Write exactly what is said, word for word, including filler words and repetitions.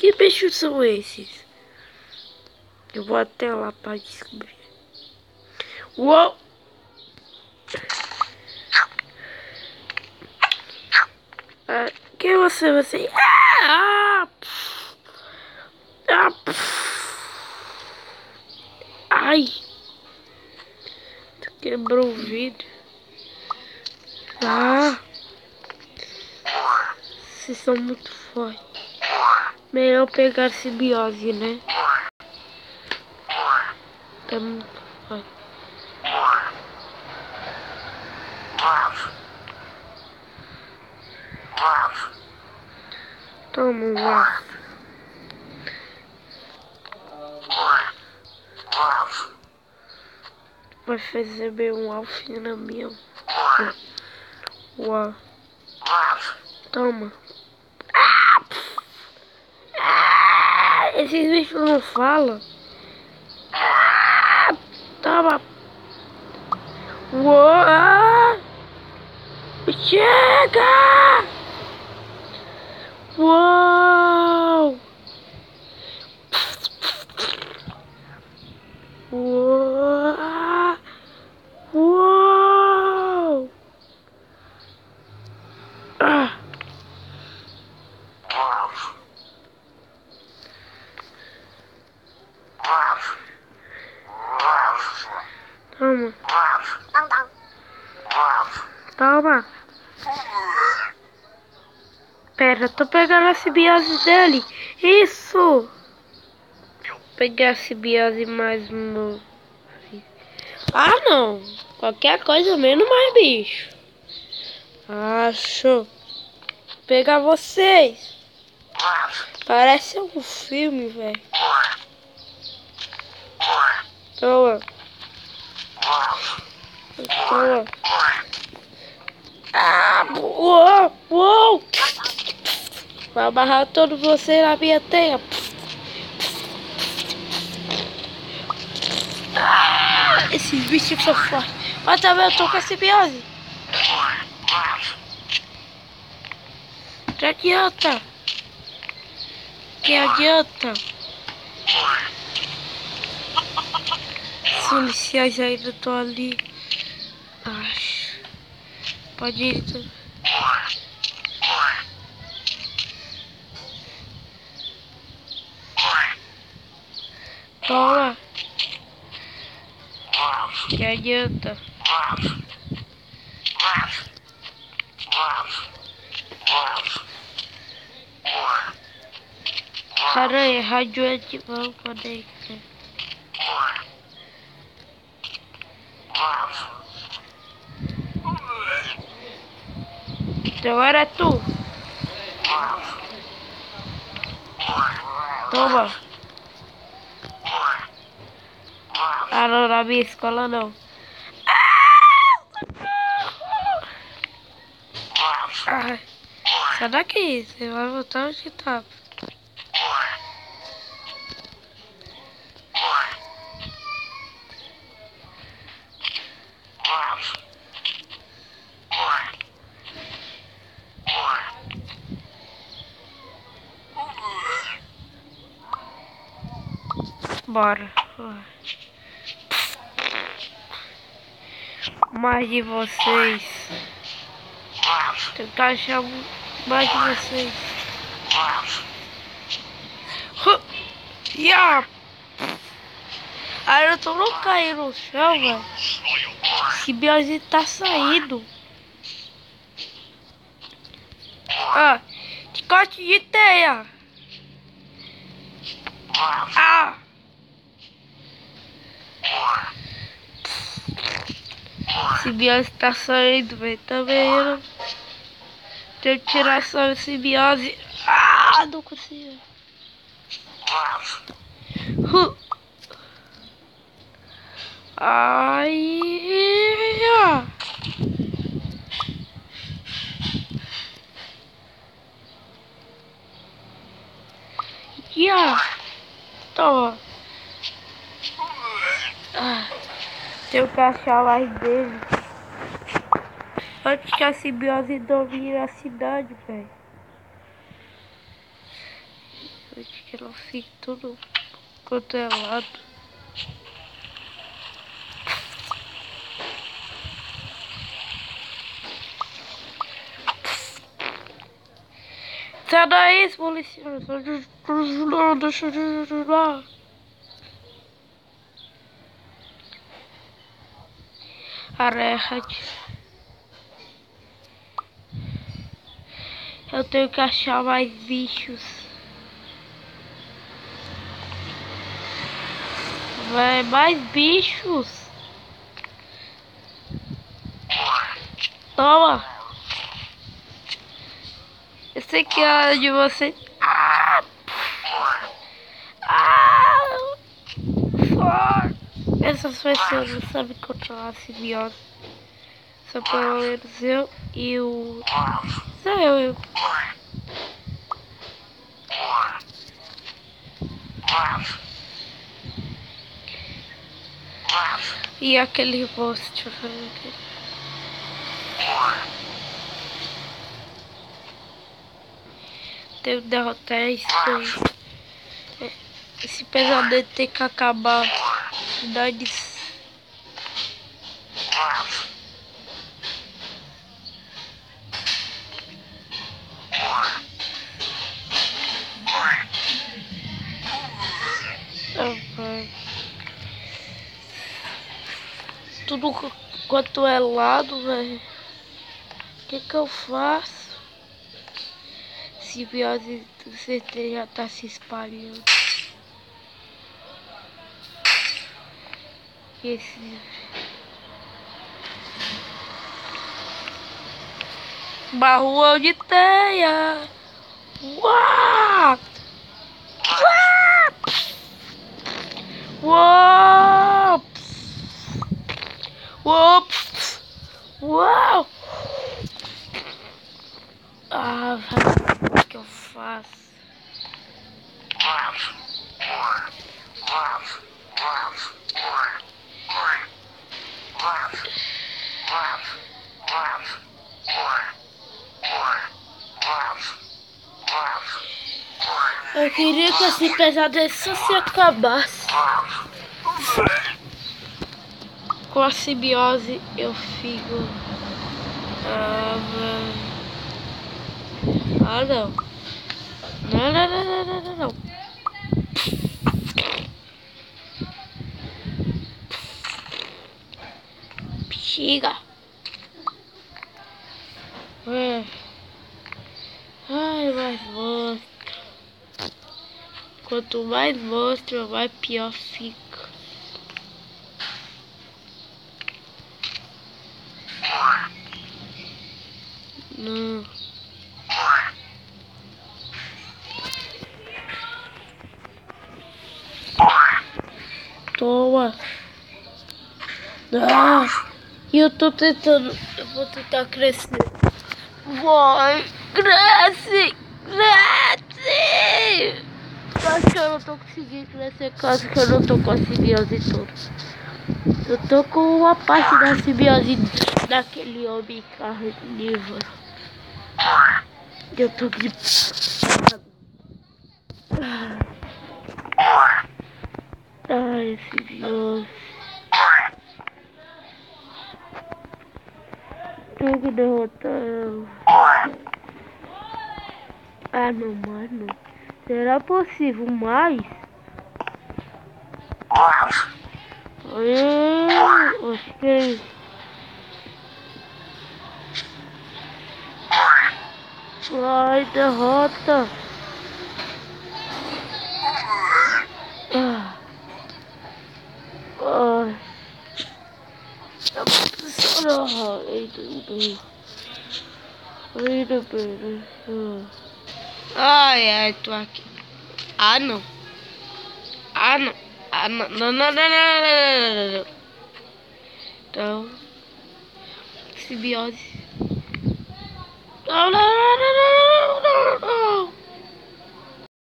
Que bichos são esses? Eu vou até lá pra descobrir. Uou! Ah, quem é você? Você? Ah! Ah! Ai! Tu quebrou o vidro. Ah! Vocês são muito fortes. Melhor pegar simbiose, né? É muito forte. Toma um ar. Vai receber um alfinamento. Uau. Toma. Ah! Ah! Esses bichos não falam. Ah! Toma. Uou! Ah! Chega! Uou! Uou! Uou! Ah! Toma. Toma. Pera, tô pegando a simbiose dele. Isso! Peguei a simbiose mais um. Ah, não. Qualquer coisa menos mais bicho. Acho. Pegar vocês. Parece um filme, velho. Toma. Toma. Ah, uou, uou. Vai amarrar todos vocês na minha teia. Ah, esses bichos são fortes. Mas também eu tô com a simbiose. Que adianta? Que adianta? Os policiais ainda estão ali. Acho. Pode ir. Então. Toma. Que adianta? Aranha radioativa, pode ir. Agora é tu. Toma. Ah, não, na minha escola não. Ah, sai daqui, você vai voltar onde tava. Bora. Mais de vocês. Tentar achar mais de vocês. Yeah. Aí eu tô não caindo no chão, velho. Esse biose tá saindo. Ah, chicote de teia. Ah. Esse biose tá saindo, velho. Tá vendo? Tenho que tirar só a simbiose. Ah, não consigo. Uh. Ai. Yeah. Toma. Ah. Tenho que achar mais dele. Antes que a simbiose domine a cidade, velho. Antes que ela fique tudo quanto é lado. Sai daí, policial. Deixa eu ajudar. Arrête. Eu tenho que achar mais bichos. Vai, mais bichos. Toma. Esse aqui é de você. Ah! Ah! Essas pessoas não sabem controlar a simbiose. Só pelo menos eu e o... Só eu, eu. E aquele rosto, deixa eu fazer aqui. Tenho que derrotar isso daí. Esse pesadelo tem que acabar. Dane-se. Tudo quanto é lado, velho. O que que eu faço? Simbiose, com certeza já tá se espalhando. Esse... Barrua de teia. Uau! Uau! Uau! Uau! Ah, velho, o que eu faço? Eu queria que esse pesadelo só se acabasse. Com a simbiose eu fico... Ah, ah não. Não, não, não, não, não, não, não. Bexiga. É. Ai, mais monstro. Quanto mais monstro, mais pior fica. Não. Toma. Ah, e eu tô tentando. Eu vou tentar crescer. Vai, cresce, cresce. Acho que eu não tô conseguindo crescer, caso que eu não tô com a simbiose toda. Eu tô com uma parte da simbiose daquele homem carnívoro. Eu tô de... Ai, simbiose. Tenho que derrotar ela. Ah, não, mano. Será possível mais? Ai, acho que é isso. Ai, derrota. Ah. Ai. Eu preciso chorar. Eita, bem. Eita, bem. Ai, ai, tô aqui. Ah, não. Ah, não. Ah, não, não, não, não, não, não, não. Então, simbiose. Não, não, não, não, não, não, não.